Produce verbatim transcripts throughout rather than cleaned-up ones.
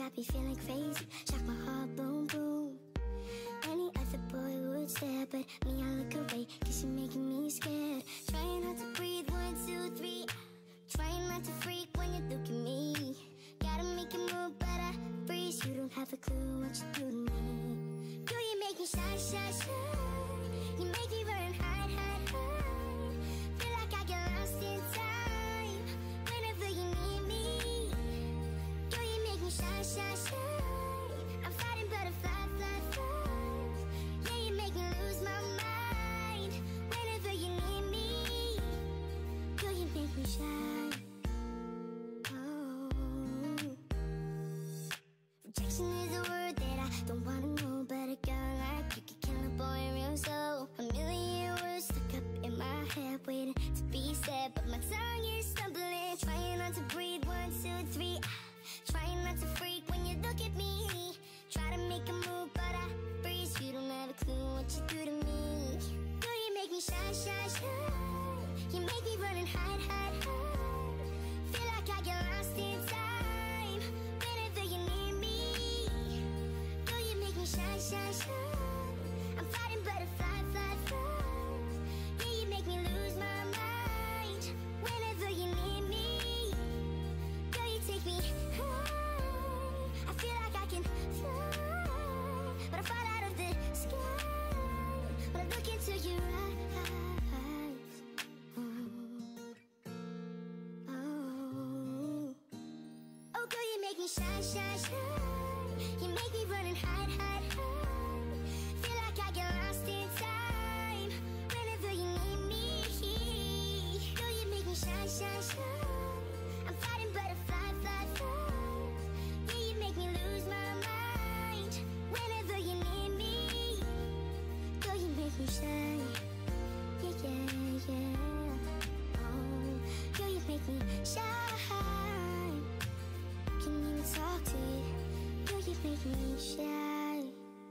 got me feeling crazy. Shock my heart, boom, boom. Any other boy would stare, but me, I look away, cause you're making me scared. Trying not to breathe, one, two, three. Trying not to freak when you look at me. Gotta make a move, but I freeze. You don't have a clue what you do to me. Girl, you make me shy, shy, shy. You make me run, hide, hide, hide. Feel like I get lost in time whenever you need me. Girl, you make me shy, shy, shy. I'm fighting butterfly, fly, fly. Yeah, you make me lose my mind whenever you need me. Girl, you make me shy. Oh. Rejection is a word that I don't wanna know, but a girl like you could kill a boy real slow. A million words stuck up in my head, waiting to be said, but my tongue is stumbling. Trying not to breathe, one, two, three. Trying not to freak when you look at me. Try to make a move, but I freeze. You don't have a clue what you do to me. Girl, you make me shy, shy, shy. You make me run and hide, hide, hide. Feel like I get lost in time whenever you need me. Girl, you make me shy, shy, shy. I'm fighting butterfly, fly, fly. Yeah, you make me lose my mind whenever you need me. Girl, you take me high. I feel like I can fly, but I fall out of the sky when I look into your eyes. Oh, oh, oh, girl, you make me shy, shy, shy. You make me run and hide, hide, hide. Feel like I get lost in time whenever you need me. Girl, you make me shy, shy, shy. I'm fighting butterfly, fly, fly. Yeah, you make me lose my mind whenever you need me. Girl, you make me shy. Yeah, yeah, yeah. Oh, girl, you make me shy. Can't even talk to you. Girl, you make me shy.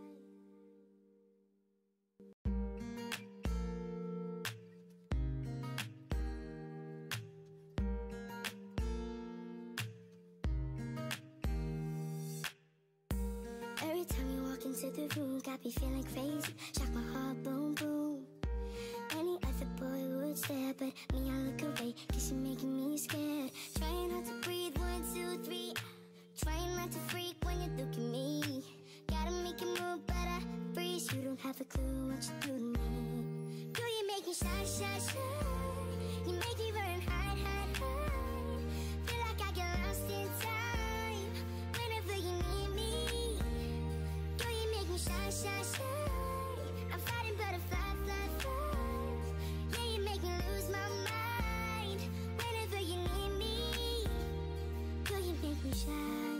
Every time you walk into the room, got me feeling crazy. Shock my heart, boom, boom. Any other boy would stare, but me, I look away, cause you're making me scared. Trying not to breathe, one, two, three. Trying not to freak when you look at me. Gotta make a move, but I freeze. You don't have a clue what you do to me. Girl, you make me shy, shy, shy. You make me run, hide, hide, hide. Feel like I get lost in time whenever you need me. Girl, you make me shy, shy, shy. I'm fighting butterfly, fly, fly. Yeah, you make me lose my mind whenever you need me. Girl, you make me shy.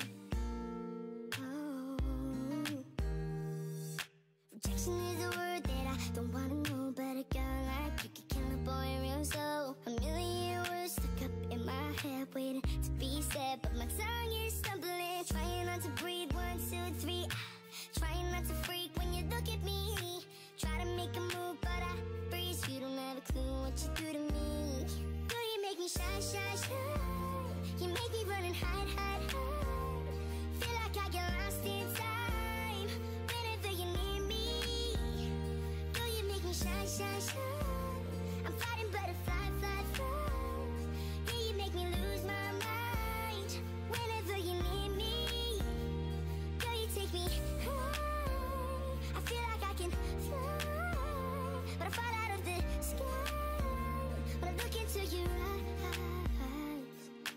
Oh. Rejection is a word that I don't wanna know, but a girl like you could kill a boy real slow. A million words stuck up in my head, waiting to be said, but my tongue is stumbling. Trying not to breathe, one, two, three. Trying not to freak when you look at me. Try to make a move, but I freeze. You don't have a clue what you do to me. Girl, you make me shy, shy, shy. You make me run and hide, hide, hide. Feel like I get lost in time whenever you need me. Girl, you make me shy, shy, shy. I'm fighting butterfly, fly, fly. Yeah, you make me lose my mind whenever you need me. Girl, you take me high. I feel like I can fly, but I fall out of the sky when I look into your eyes.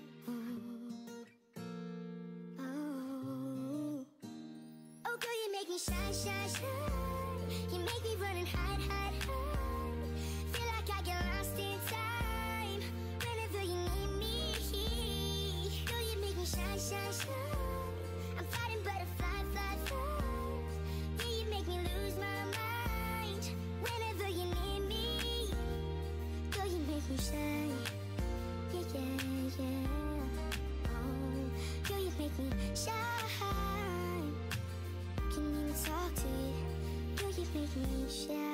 Oh, oh, oh, girl, you make me shy, shy, shy. You make me run and hide, hide, hide. Feel like I get lost in time whenever you need me. Girl, you make me shy, shy, shy. I'm fighting butterfly, fly, fly. Yeah, you make me lose my mind whenever you need me. Girl, you make me shy. Yeah, yeah, yeah. Oh, girl, you make me shy. Can't even talk to you. Girl, you make me shy.